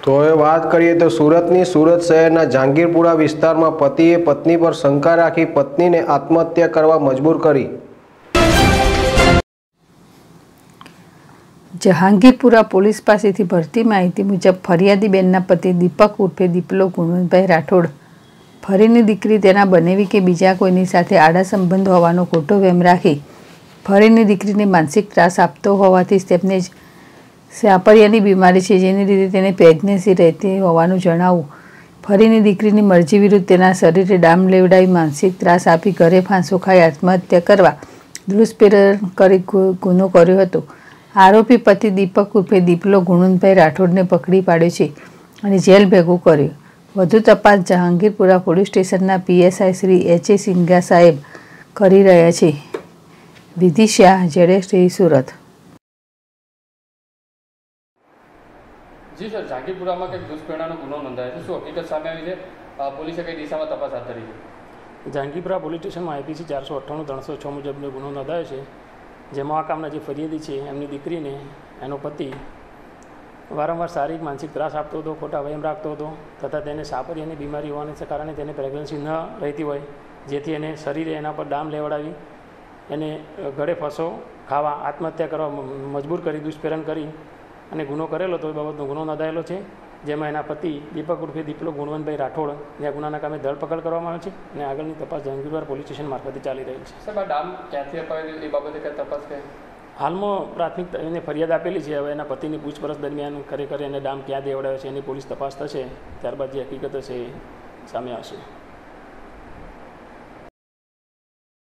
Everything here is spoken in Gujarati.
તો હવે વાત કરીએ તો સુરતની સુરત શહેરના જહાંગીરપુરા વિસ્તારમાં પતિએ પત્ની પર શંકા રાખી પત્નીને આત્મહત્યા કરવા મજબૂર કરી। જહાંગીરપુરા પોલીસ પાસેથી મળતી માહિતી મુજબ ફરિયાદી બેનના પતિ દીપક ઉર્ફે દીપલો ગુણવંતભાઈ રાઠોડ ફરીની દીકરી તેના બનેવી કે બીજા કોઈની સાથે આડા સંબંધ હોવાનો ખોટો વહેમ રાખી ફરીની દીકરીને માનસિક ત્રાસ આપતો હોવાથી તેમને સાપરિયાની બીમારી છે જેને લીધે તેને પ્રેગ્નન્સી રહેતી હોવાનું જણાવવું, ફરીની દીકરીની મરજી વિરુદ્ધ તેના શરીરે ડામ લેવડાવી માનસિક ત્રાસ આપી ઘરે ફાંસો ખાઈ આત્મહત્યા કરવા દુષ્પ્રેરણ કરી ગુનો કર્યો હતો। આરોપી પતિ દીપક ઉર્ફે દીપલો ગુણવંતભાઈ રાઠોડને પકડી પાડ્યો છે અને જેલ ભેગું કર્યો। વધુ તપાસ જહાંગીરપુરા પોલીસ સ્ટેશનના પીએસઆઈ શ્રી એચ.એ. સિંઘા સાહેબ કરી રહ્યા છે। વિધિ શાહ, ZSTV, સુરત। જી સર, જહાંગીરપુરામાં કંઈક દુષ્પ્રેરણાનો ગુનો નોંધાયો છે, શું હકીકત સામે આવી છે? પોલીસે કઈ દિશામાં તપાસ હાથ ધરી છે? જહાંગીરપુરા પોલીસ સ્ટેશનમાં IPC 498-306 મુજબનો ગુનો નોંધાયો છે, જેમાં આ કામના જે ફરિયાદી છે એમની દીકરીને એનો પતિ વારંવાર શારીરિક માનસિક ત્રાસ આપતો હતો, ખોટા વહેમ રાખતો હતો તથા તેને સાપરિયાની બીમારી હોવાને કારણે તેને પ્રેગ્નન્સી ન રહેતી હોય, જેથી એને શરીરે એના પર ડામ લેવડાવી એને ગળે ફસો ખાવા આત્મહત્યા કરવા મજબૂર કરી દુષ્પ્રેરણ કરી અને ગુનો કરેલો તો એ બાબતનો ગુનો નોંધાયેલો છે, જેમાં એના પતિ દીપક ઉર્ફે દીપલો ગુણવંતભાઈ રાઠોડ આ ગુનાના કામે ધરપકડ કરવામાં આવે છે અને આગળની તપાસ જહાંગીરપુરા પોલીસ સ્ટેશન મારફતે ચાલી રહી છે। સાહેબ, આ ડામ ક્યાંથી અપાયેલું એ બાબતે કઈ તપાસ છે? હાલમાં પ્રાથમિક એને ફરિયાદ આપેલી છે, હવે એના પતિની પૂછપરછ દરમિયાન ખરેખર એને ડામ ક્યાં દેવડાવ્યો છે એની પોલીસ તપાસ થશે, ત્યારબાદ જે હકીકત છે એ સામે આવશે।